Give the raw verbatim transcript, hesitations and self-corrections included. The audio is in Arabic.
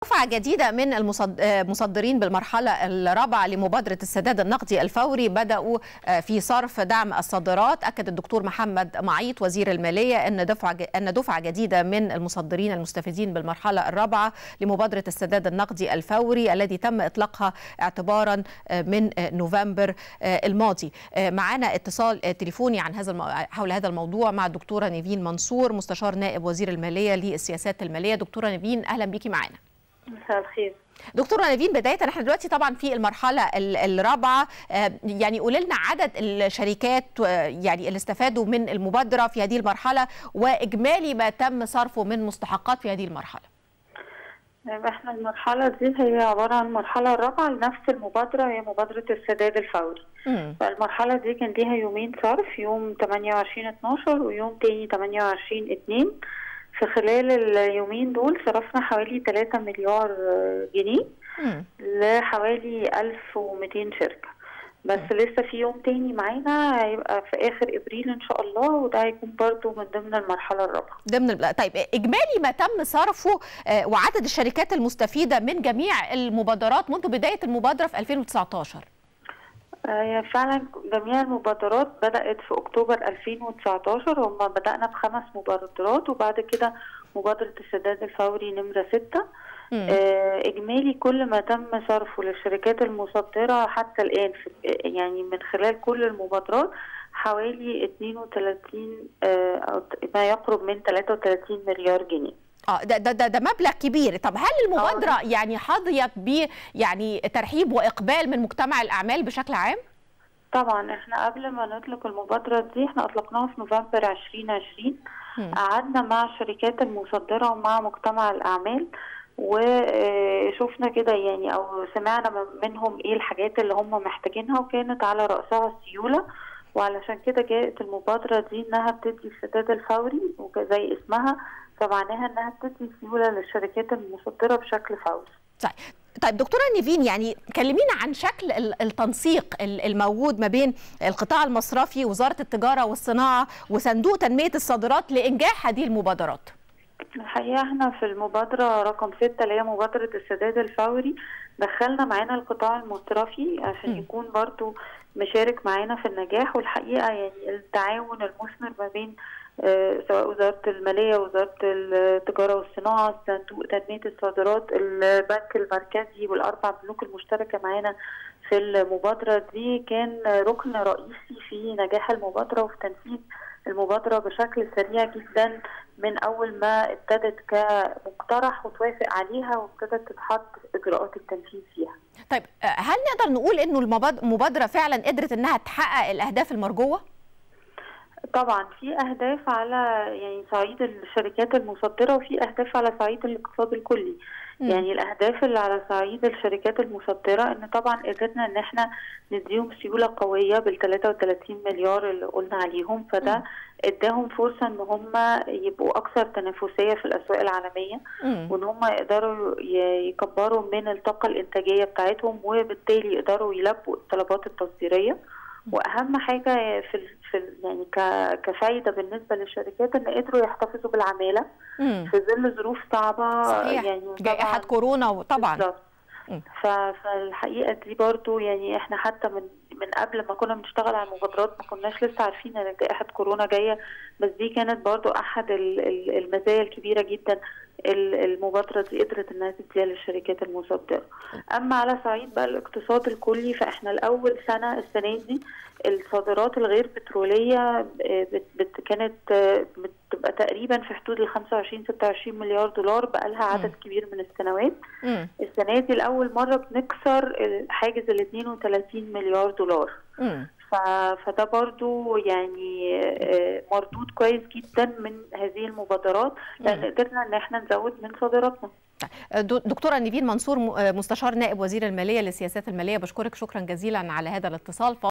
دفعة جديدة من المصدرين بالمرحلة الرابعة لمبادرة السداد النقدي الفوري بدأوا في صرف دعم الصادرات. أكد الدكتور محمد معيط وزير المالية أن دفعة أن دفعة جديدة من المصدرين المستفيدين بالمرحلة الرابعة لمبادرة السداد النقدي الفوري الذي تم إطلاقها اعتبارا من نوفمبر الماضي. معنا اتصال تليفوني عن هذا حول هذا الموضوع مع الدكتورة نيفين منصور مستشار نائب وزير المالية للسياسات المالية. دكتورة نيفين أهلا بيكي معنا. مساء الخير. دكتورة نيفين، بداية احنا دلوقتي طبعا في المرحلة الرابعة، يعني قولي لنا عدد الشركات يعني اللي استفادوا من المبادرة في هذه المرحلة وإجمالي ما تم صرفه من مستحقات في هذه المرحلة. احنا المرحلة دي هي عبارة عن المرحلة الرابعة لنفس المبادرة، هي مبادرة السداد الفوري. مم. فالمرحلة دي كان ليها يومين صرف، يوم ثمانية وعشرين اتناشر ويوم تاني ثمانية وعشرين اتنين. في خلال اليومين دول صرفنا حوالي ثلاثة مليار جنيه مم. لحوالي ألف ومئتين شركة. بس مم. لسه في يوم تاني معانا هيبقى في آخر إبريل إن شاء الله، وده هيكون برضو من ضمن المرحلة الرابعة. ضمن طيب إجمالي ما تم صرفه وعدد الشركات المستفيدة من جميع المبادرات منذ بداية المبادرة في ألفين وتسعتاشر. هي فعلا جميع المبادرات بدأت في أكتوبر ألفين وتسعتاشر، وما بدأنا بخمس مبادرات وبعد كده مبادرة السداد الفوري نمرة ستة. آه إجمالي كل ما تم صرفه للشركات المصدرة حتى الآن يعني من خلال كل المبادرات حوالي اثنين وثلاثين آه أو ما يقرب من ثلاثة وثلاثين مليار جنيه. اه ده ده ده مبلغ كبير. طب هل المبادره أوه. يعني حظيت ب يعني ترحيب واقبال من مجتمع الاعمال بشكل عام؟ طبعا احنا قبل ما نطلق المبادره دي احنا اطلقناها في نوفمبر ألفين وعشرين. قعدنا مع الشركات المصدره ومع مجتمع الاعمال وشوفنا كده يعني او سمعنا منهم ايه الحاجات اللي هم محتاجينها، وكانت على راسها السيوله. وعلشان كده جاءت المبادره دي انها بتدي السداد الفوري وزي اسمها، فمعناها انها بتدي سيوله للشركات المصدره بشكل فوري. طيب طيب دكتوره نيفين، يعني كلمينا عن شكل التنسيق الموجود ما بين القطاع المصرفي ووزاره التجاره والصناعه وصندوق تنميه الصادرات لانجاح هذه المبادرات. الحقيقه احنا في المبادره رقم ستة اللي هي مبادره السداد الفوري دخلنا معانا القطاع المصرفي عشان م. يكون برضو مشارك معانا في النجاح. والحقيقه يعني التعاون المثمر ما بين آه سواء وزاره الماليه ووزاره التجاره والصناعه، صندوق تنميه الصادرات، البنك المركزي والاربع بنوك المشتركه معانا في المبادره دي كان ركن رئيسي في نجاح المبادره وفي تنفيذ المبادره بشكل سريع جدا من اول ما ابتدت كمقترح وتوافق عليها وابتدت تتحط اجراءات التنفيذ فيها. طيب هل نقدر نقول انه المبادره فعلا قدرت انها تحقق الاهداف المرجوه؟ طبعا في اهداف على يعني صعيد الشركات المصدره وفي اهداف على صعيد الاقتصاد الكلي. م. يعني الاهداف اللي على صعيد الشركات المصدره ان طبعا قدرنا ان احنا نديهم سيوله قويه بال ثلاثة وثلاثين مليار اللي قلنا عليهم، فده م. اداهم فرصه ان هم يبقوا اكثر تنافسيه في الاسواق العالميه، م. وان هم يقدروا يكبروا من الطاقه الانتاجيه بتاعتهم وبالتالي يقدروا يلبوا الطلبات التصديريه. واهم حاجه في في يعني كفايده بالنسبه للشركات ان قدروا يحتفظوا بالعماله مم. في ظل ظروف صعبه. صحيح. يعني جائحه كورونا طبعا. فالحقيقه دي برضو يعني احنا حتى من من قبل ما كنا بنشتغل على المبادرات ما كناش لسه عارفين ان جائحه كورونا جايه، بس دي كانت برضو احد المزايا الكبيره جدا المبادره دي قدرت انها تديها للشركات المصدره. اما على صعيد بقى الاقتصاد الكلي فاحنا الاول سنه السنه دي الصادرات الغير بتروليه بت بت كانت بتبقى تقريبا في حدود ال خمسة وعشرين ستة وعشرين مليار دولار، بقى لها عدد م. كبير من السنوات. م. السنه دي لاول مره بنكسر حاجز ال اثنين وثلاثين مليار دولار. م. فده برضو يعني مردود كويس جدا من هذه المبادرات لان قدرنا ان احنا نزود من صادراتنا. دكتوره نيفين منصور مستشار نائب وزير الماليه للسياسات الماليه، بشكرك شكرا جزيلا على هذا الاتصال.